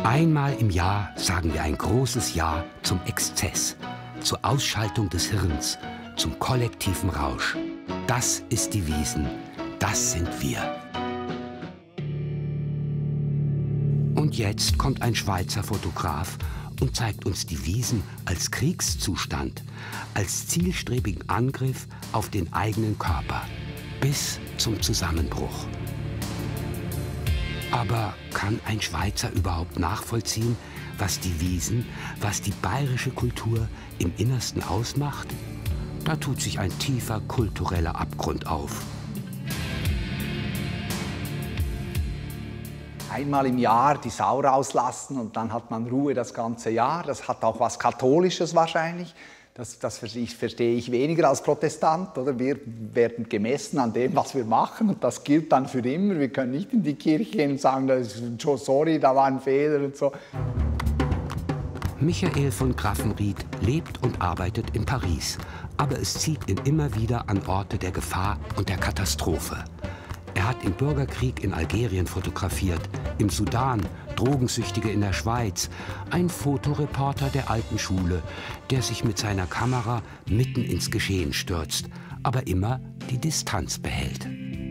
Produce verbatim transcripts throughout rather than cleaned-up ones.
Einmal im Jahr sagen wir ein großes Ja zum Exzess, zur Ausschaltung des Hirns, zum kollektiven Rausch. Das ist die Wiesn, das sind wir. Und jetzt kommt ein Schweizer Fotograf und zeigt uns die Wiesn als Kriegszustand, als zielstrebigen Angriff auf den eigenen Körper, bis zum Zusammenbruch. Aber kann ein Schweizer überhaupt nachvollziehen, was die Wiesn, was die bayerische Kultur im Innersten ausmacht? Da tut sich ein tiefer kultureller Abgrund auf. Einmal im Jahr die Sau rauslassen und dann hat man Ruhe das ganze Jahr. Das hat auch was Katholisches wahrscheinlich. Das, das verstehe ich weniger als Protestant. Oder? Wir werden gemessen an dem, was wir machen, und das gilt dann für immer. Wir können nicht in die Kirche gehen und sagen, sorry, da war ein Fehler und so. Michael von Graffenried lebt und arbeitet in Paris, aber es zieht ihn immer wieder an Orte der Gefahr und der Katastrophe. Er hat im Bürgerkrieg in Algerien fotografiert, im Sudan, Drogensüchtige in der Schweiz, ein Fotoreporter der alten Schule, der sich mit seiner Kamera mitten ins Geschehen stürzt, aber immer die Distanz behält.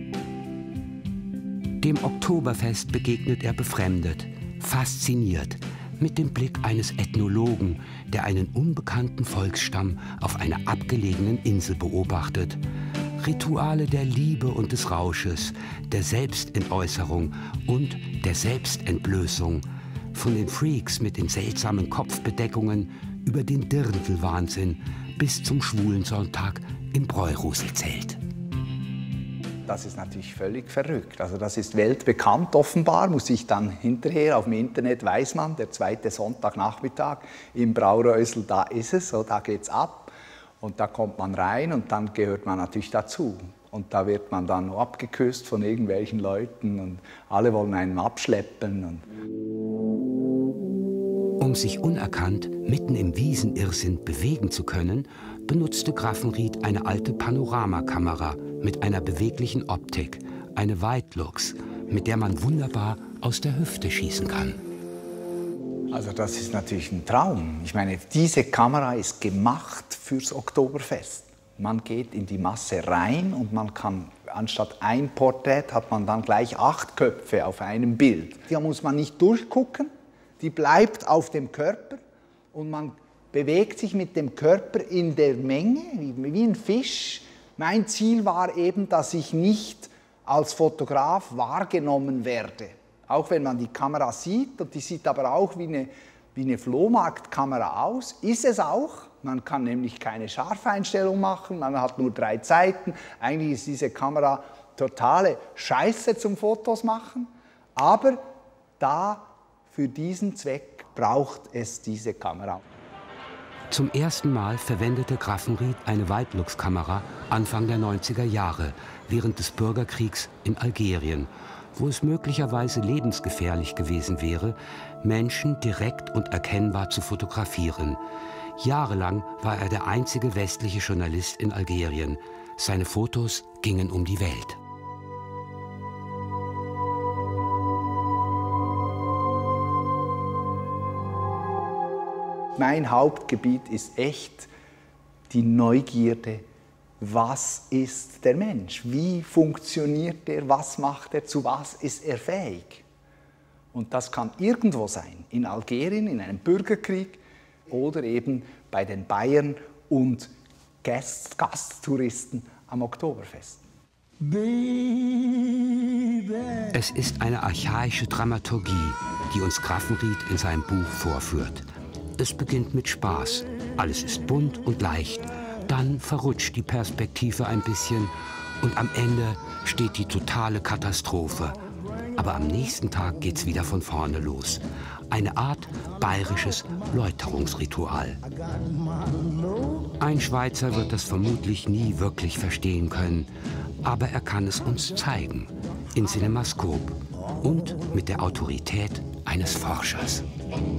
Dem Oktoberfest begegnet er befremdet, fasziniert, mit dem Blick eines Ethnologen, der einen unbekannten Volksstamm auf einer abgelegenen Insel beobachtet. Rituale der Liebe und des Rausches, der Selbstentäußerung und der Selbstentblößung. Von den Freaks mit den seltsamen Kopfbedeckungen über den Dirndl-Wahnsinn bis zum Schwulensonntag im Bräuruselzelt. Das ist natürlich völlig verrückt. Also das ist weltbekannt offenbar, muss ich dann hinterher, auf dem Internet weiß man, der zweite Sonntagnachmittag im Braureusel, da ist es, so, da geht's ab. Und da kommt man rein und dann gehört man natürlich dazu. Und da wird man dann abgeküsst von irgendwelchen Leuten und alle wollen einen abschleppen. Und um sich unerkannt mitten im Wiesenirrsinn bewegen zu können, benutzte Graffenried eine alte Panoramakamera mit einer beweglichen Optik, eine Weitlux, mit der man wunderbar aus der Hüfte schießen kann. Also das ist natürlich ein Traum. Ich meine, diese Kamera ist gemacht fürs Oktoberfest. Man geht in die Masse rein und man kann, anstatt ein Porträt, hat man dann gleich acht Köpfe auf einem Bild. Da muss man nicht durchgucken, die bleibt auf dem Körper und man bewegt sich mit dem Körper in der Menge, wie ein Fisch. Mein Ziel war eben, dass ich nicht als Fotograf wahrgenommen werde. Auch wenn man die Kamera sieht, und die sieht aber auch wie eine, wie eine Flohmarktkamera aus, ist es auch. Man kann nämlich keine Scharfeinstellung machen, man hat nur drei Zeiten. Eigentlich ist diese Kamera totale Scheiße zum Fotos machen, aber da für diesen Zweck braucht es diese Kamera. Zum ersten Mal verwendete Graffenried eine Weitlux-Kamera Anfang der neunziger Jahre, während des Bürgerkriegs in Algerien, wo es möglicherweise lebensgefährlich gewesen wäre, Menschen direkt und erkennbar zu fotografieren. Jahrelang war er der einzige westliche Journalist in Algerien. Seine Fotos gingen um die Welt. Mein Hauptgebiet ist echt die Neugierde. Was ist der Mensch? Wie funktioniert er? Was macht er? Zu was ist er fähig? Und das kann irgendwo sein, in Algerien, in einem Bürgerkrieg oder eben bei den Bayern und Gast Gasttouristen am Oktoberfest. Es ist eine archaische Dramaturgie, die uns Graffenried in seinem Buch vorführt. Es beginnt mit Spaß, alles ist bunt und leicht. Dann verrutscht die Perspektive ein bisschen und am Ende steht die totale Katastrophe. Aber am nächsten Tag geht's wieder von vorne los. Eine Art bayerisches Läuterungsritual. Ein Schweizer wird das vermutlich nie wirklich verstehen können, aber er kann es uns zeigen, in Cinemascope und mit der Autorität eines Forschers.